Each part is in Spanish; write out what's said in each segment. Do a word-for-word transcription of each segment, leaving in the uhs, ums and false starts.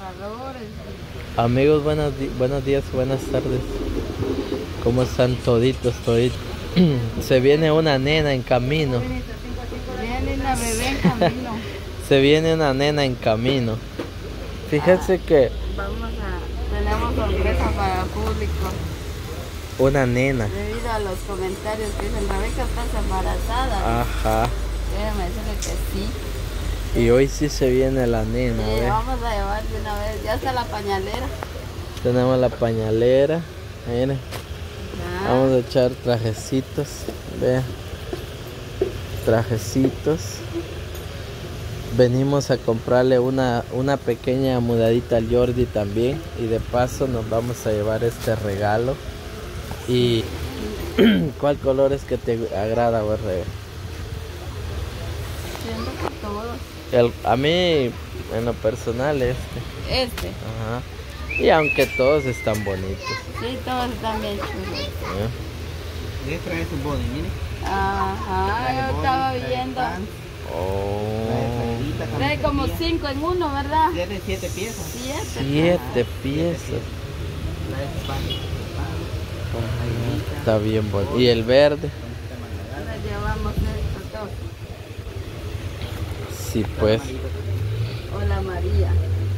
amarradores. Amigos, buenos, di buenos días, buenas tardes. ¿Cómo están toditos, toditos? Se viene una nena en camino. Viene una bebé en camino. Se viene una nena en camino. Fíjense ah, que... Vamos a... Tenemos sorpresa para el público. Una nena. Debido a los comentarios que dicen, Rebeca, estás embarazada. Ajá. Déjame decirle que sí. Y hoy sí se viene la nena, Sí, ¿ve? vamos a llevar de una vez. Ya está la pañalera. Tenemos la pañalera. Miren. Ya. Vamos a echar trajecitos. Vean. Trajecitos. Venimos a comprarle una, una pequeña mudadita al Jordi también. Y de paso nos vamos a llevar este regalo. Y ¿cuál color es que te agrada, vos, Rebe? Siento que todos. El, a mí, en lo personal, este. Este. Ajá. Y aunque todos están bonitos. Sí, todos están bien chulos. ¿Eh? Este es un body, mire. Ajá, yo estaba viendo. Oh. Trae como cinco en uno, ¿verdad? Tiene siete piezas. Siete. Siete piezas. Está bien bonito. ¿Y el verde? Ahora llevamos estos dos. Sí, pues. Hola María.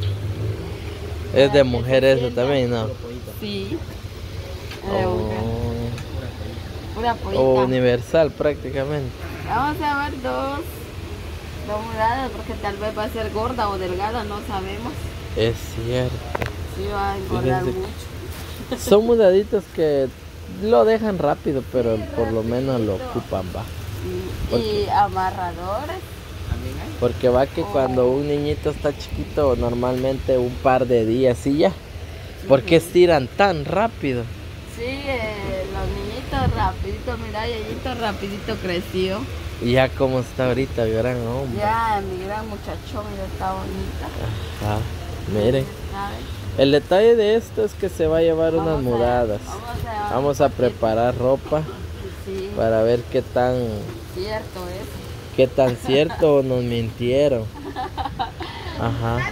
Es de mujer eso también, ¿no? Sí. De mujer. Oh. Pura pollita. O universal prácticamente. Vamos a ver dos. Dos mudadas porque tal vez va a ser gorda o delgada, no sabemos. Es cierto. Sí va a engordar Fíjense. mucho. Son mudaditos que lo dejan rápido, pero por lo menos lo ocupan, va. Y, y amarradores. Porque va que cuando un niñito está chiquito, normalmente un par de días y ya. ¿Por qué estiran tan rápido? Sí, eh, los niñitos rapidito, mira, Yayito rapidito creció. Y ya como está ahorita, gran hombre. Ya, mi gran muchachón, ya está bonita. Ajá, miren. ¿Sabes? El detalle de esto es que se va a llevar unas Vamos a- mudadas. Vamos a, Vamos a preparar ropa Sí, para ver qué tan, cierto es. qué tan cierto o nos mintieron. Ajá.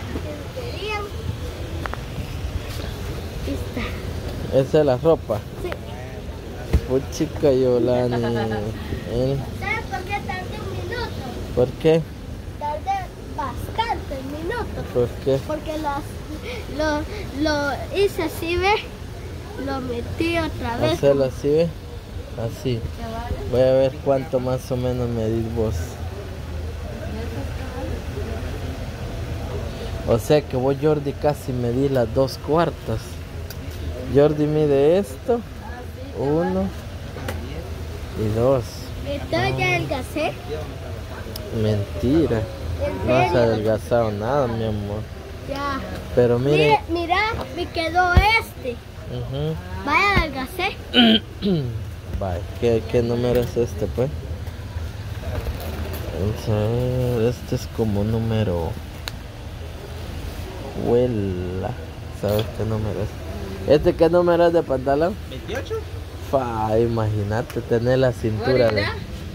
Esa es la ropa. Sí. Puchica Yolani. ¿Eh? ¿Sabes por qué tardé un minuto? ¿Por qué? Tardé bastantes minutos. ¿Por qué? Porque los, lo, lo hice así, ¿ve? Lo metí otra vez. Hacerlo así, ¿ve? Así. Voy a ver cuánto más o menos medís vos. O sea que vos, Jordi, casi medís las dos cuartas. Jordi mide esto, uno y dos. Entonces ya adelgacé. Mentira, ¿En no has serio? adelgazado nada, mi amor. Ya. Pero mire, Mire, mira, me quedó este. ujú. Vaya, adelgacé. Vaya, ¿qué, ¿qué número es este, pues? Vamos a ver, este es como número... Huela, ¿sabes qué número es? ¿Este qué número es de pantalón? ¿veintiocho? Fa, imagínate tener la cintura de...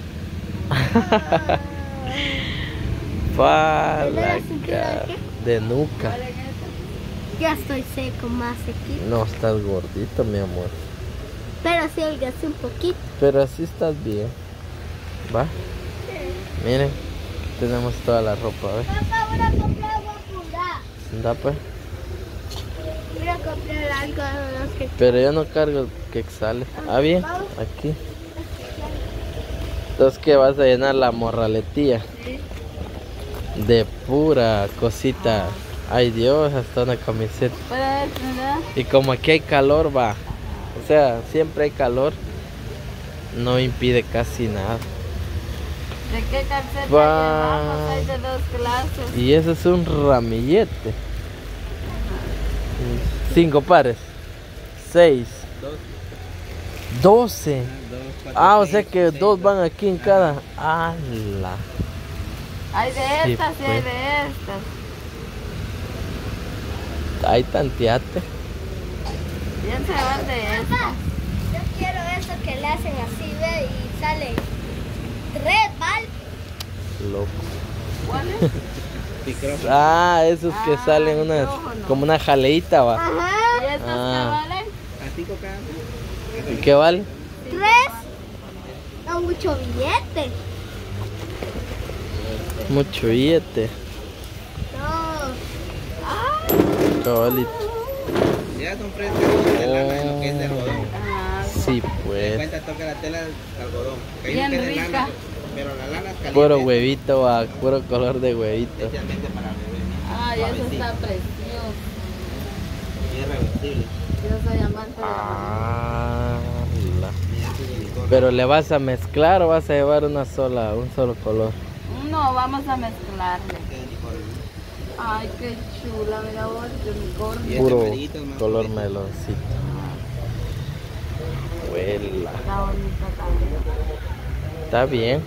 Fa, ¿Tener la la cintura de cara. qué? De nuca. Ya estoy seco, más sequito. No, estás gordito, mi amor. Pero sí adelgacé un poquito. Pero así estás bien. ¿Va? Miren, aquí tenemos toda la ropa, ¿ves? Papá, voy a comprar agua pura. Da pues. Voy a comprar algo de los que... Pero yo no cargo que sale. Ah, bien, aquí. Entonces, ¿qué vas a llenar la morraletilla? De pura cosita. Ay Dios, hasta una camiseta. Puede ¿verdad? Y como aquí hay calor, va. O sea, siempre hay calor. No impide casi nada. ¿De qué calceta Va. llevamos? Hay de dos clases. Y ese es un ramillete. Cinco pares. Seis. Doce. Ah, o sea que dos van aquí en cada. ¡Hala! Hay de Sí, estas y hay pues. de estas. Ahí tanteate. Bien se van de estas. Yo quiero eso que le hacen así, ve, y sale Red Ball. Loco. ¿Cuál es? micrófonos. Ah, esos que Ah, salen unas, micrófono. como una jaleita, va. Ajá. ¿Y estas Ah. qué valen? A cinco cada. ¿Y qué vale? Tres. Da mucho billete. Mucho billete. No. Cabalito. Ya son frescos de lana en lo que es de algodón. Ah, Sí, De pues. cuenta toca la tela de algodón. Que hay Bien uno que es de rica. lana, pero la lana es caliente. Puro huevito, va. Puro color de huevito. Especialmente para bebé. ay, eso Suavecito. está precioso. Y es revestible. Yo soy amante de la Ah, la- Y este es unicornio. Pero le vas a mezclar o vas a llevar una sola, un solo color. marina. No, vamos a mezclarle. Este es unicornio. Ay, qué chula, mira vos, de unicornio. Y este Puro amarillito es más color bonito. meloncito. Huela. Está bonita también. Está bien.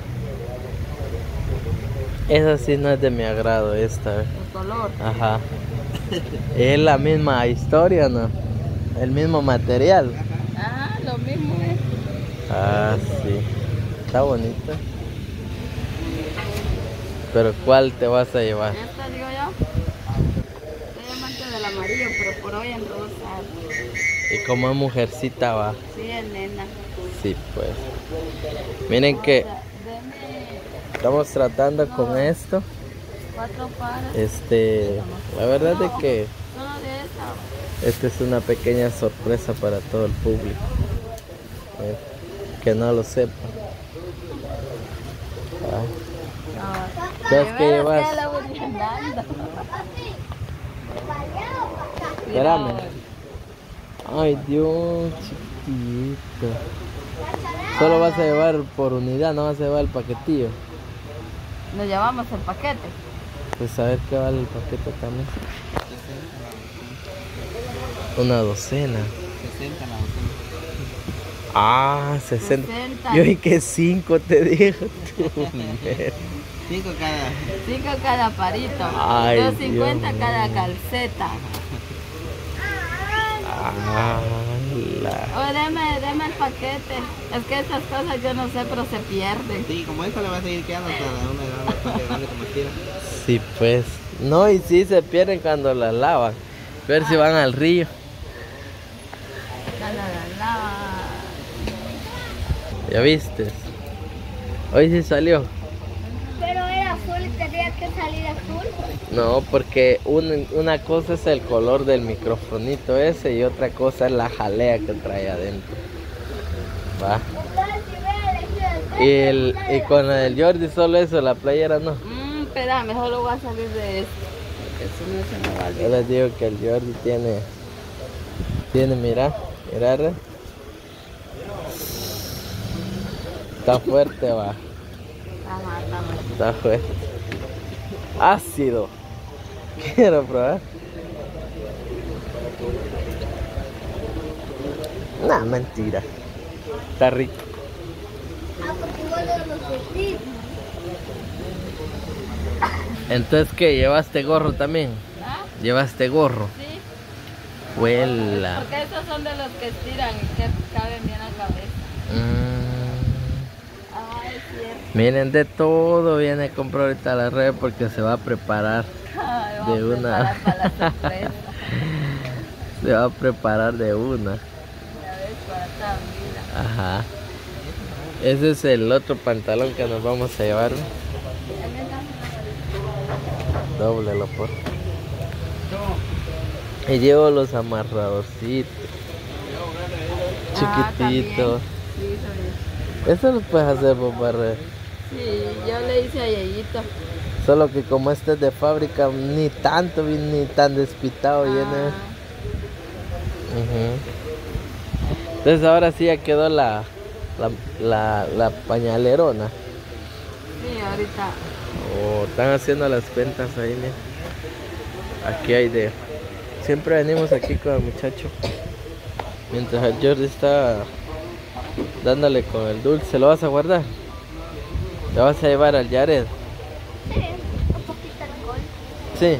Esa sí no es de mi agrado, esta. El color. Ajá. Es la misma historia, ¿no? El mismo material. Ah, lo mismo es. Ah, sí. Está bonita. Pero ¿cuál te vas a llevar? Esta digo yo. Soy amante del amarillo, pero por hoy en rosa. Y como es mujercita va. Sí, es nena. Sí, pues. Miren que O sea, deme estamos tratando con esto. cuatro pares. Este, la verdad es que Solo de esta. esta es una pequeña sorpresa para todo el público. Eh, que no lo sepa. Ah, No. ¿Sabes qué De llevas? veras que la voy llenando. Espérame. Ay, Dios, chiquitito. Solo vas a llevar por unidad, no vas a llevar el paquetillo. Nos llevamos el paquete. Pues a ver qué vale el paquete también. Una docena. sesenta la docena. Ah, sesenta. sesenta. Yo vi que cinco te dijo. Cinco cada. Cinco cada parito. Ay, dos cincuenta Dios cada mío. calceta. Ah, la- Oye, deme, deme el paquete. Es que estas cosas yo no sé, pero se pierden. Sí, como esto le va a seguir quedando hasta la una de la mañana, grande como quiera. Sí, pues. No, y sí se pierden cuando las lavan. Ver si van al río. La, la, la, la. ¿Ya viste? Hoy sí salió. Pero era azul y tenía que salir azul. No, porque un- una cosa es el color del microfonito ese y otra cosa es la jalea que trae adentro. Va. Entonces, si hubiera elegido el Y, el, y con el Jordi solo eso, la playera no. Mm, espera, mejor lo voy a salir de esto. Porque si no se me va a Yo olvidar. les digo que el Jordi tiene, tiene, mira, mira, re. Está fuerte, va, Ajá, está mal. está fuerte. Ácido. Quiero probar. No, mentira. Está rico. Ah, porque vos no lo sentís. Entonces, ¿qué? ¿Llevaste gorro también? ¿Ah? ¿Llevaste gorro? Sí. Huela. Porque esos son de los que estiran y que caben bien a la cabeza. Mm. Ah, es cierto. Miren, de todo viene a comprar ahorita la red porque se va a preparar. Ay, vamos De a una. preparar para la sorpresa. Se va a preparar de una. Ya ves, para esta vida. Ajá. Ese es el otro pantalón que nos vamos a llevar. ¿no? Dóblelo por. Y llevo los amarradorcitos. Ah, Chiquititos. también. Sí, sabía. Eso lo puedes hacer, papá. Sí, yo le hice a Yeyito. Solo que como este es de fábrica, ni tanto, ni tan despitado viene. Ah, Ujú. Entonces ahora sí ya quedó la, la, la, la pañalerona. sí, ahorita. Oh, están haciendo las cuentas ahí, mira. Aquí hay de... Siempre venimos aquí con el muchacho. Mientras el Jordi está dándole con el dulce. ¿Lo vas a guardar? ¿Lo vas a llevar al Yared? Sí, un poquito de alcohol. Sí.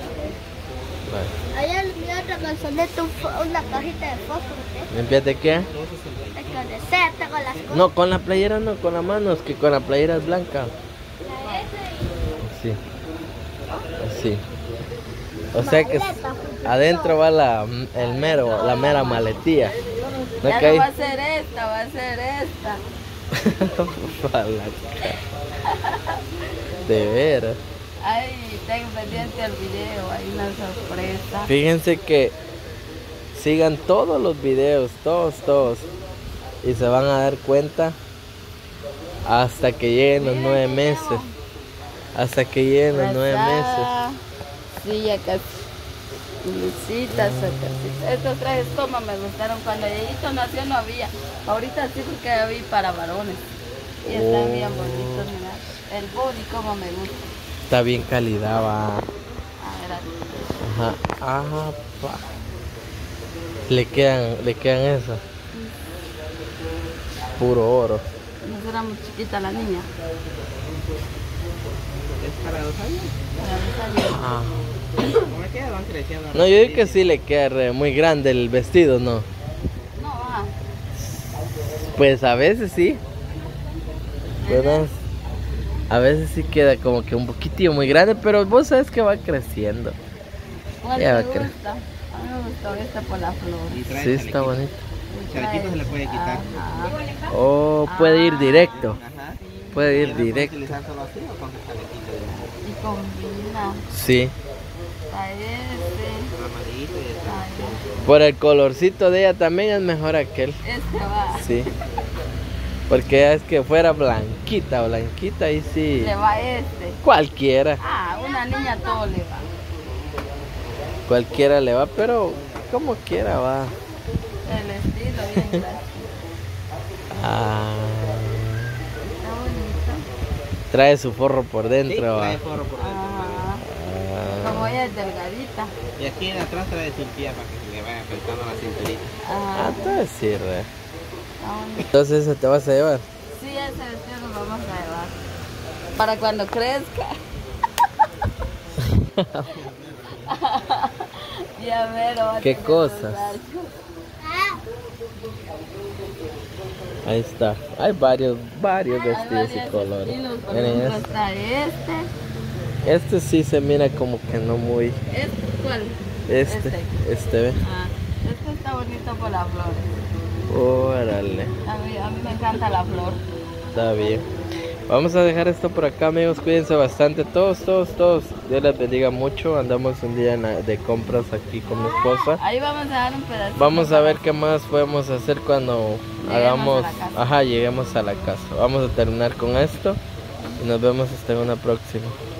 Vale. Allá en mi otra calzoneta un fo- una cajita de fósforo. ¿eh? ¿Limpiate qué? Es que desea, tengo las cosas. No, con la playera no, con la mano, es que con la playera es blanca. Sí. Sí. O sea que adentro va la, el mero, la mera maletía. ¿No Ya que no hay? va a ser esta, va a ser esta. Pa' la cara. De veras. Ay, ten pendiente el video, hay una sorpresa. Fíjense que sigan todos los videos, todos, todos. Y se van a dar cuenta hasta que lleguen los nueve meses. Hasta que lleguen los nueve meses. Sí, ya casi. Lucita, casi. Estos trajes como me gustaron. Cuando Yeyito nació no había. Ahorita sí porque ya vi para varones. Y están Oh. bien bonitos, mira. El body como me gusta. Está bien calidad, va. A ver, aquí. Ajá. Ah, pa. Le quedan, le quedan esas. Puro oro. No será muy chiquita la niña. Es para dos años. Para dos años. Ah. ¿Cómo es que van creciendo? No, yo digo que sí le queda re- muy grande el vestido, ¿no? No, ah. Pues a veces sí. ¿Verdad? A veces sí queda como que un poquitillo muy grande, pero vos sabes que va creciendo. ¿Cuál Ya te va a crecer. gusta? A mí me gustó este por la flor. Y trae Sí, está chalequito. bonito. El chalequito se le puede quitar. Ajá. Oh, puede ir directo. Ajá. Puede ¿Y ir lo puede directo. utilizar solo así o con su chalequito? Y combina. Sí. A este. El amarillito y el A este. Por el colorcito de ella también es mejor aquel. Este va. Sí. Porque es que fuera blanquita, blanquita y sí. Le va este. Cualquiera, Ah, una niña todo le va. cualquiera le va, pero como quiera va. El estilo bien gracioso. Ah, Está bonito. trae su forro por Sí, dentro. trae va. forro por dentro. Ajá. Como Ah, ella es delgadita. Y aquí en atrás trae su pie para que se le vaya apretando la cinturita. Ajá. ah, entonces sirve. Está bonito. Entonces eso te vas a llevar. Sí, ese vestido lo vamos a llevar. Para cuando crezca. Ya mero. va a ¿Qué tener cosas? los brazos. Ahí está. Hay varios, varios Hay vestidos y varios colores. estilos, por Miren, ejemplo, este. está este. Este sí se mira como que no muy. ¿Este cuál? Este, Este. este ve. Ah, este está bonito por la flor. Órale, A mí, a mí me encanta la flor. está bien. Vamos a dejar esto por acá, amigos. Cuídense bastante, todos, todos, todos. Dios les bendiga mucho. Andamos un día en la- de compras aquí con mi esposa. Ahí vamos a dar un pedacito. Vamos a ver qué más podemos hacer cuando Lleguemos hagamos. a la casa. Ajá, lleguemos a la casa. Vamos a terminar con esto y nos vemos hasta una próxima.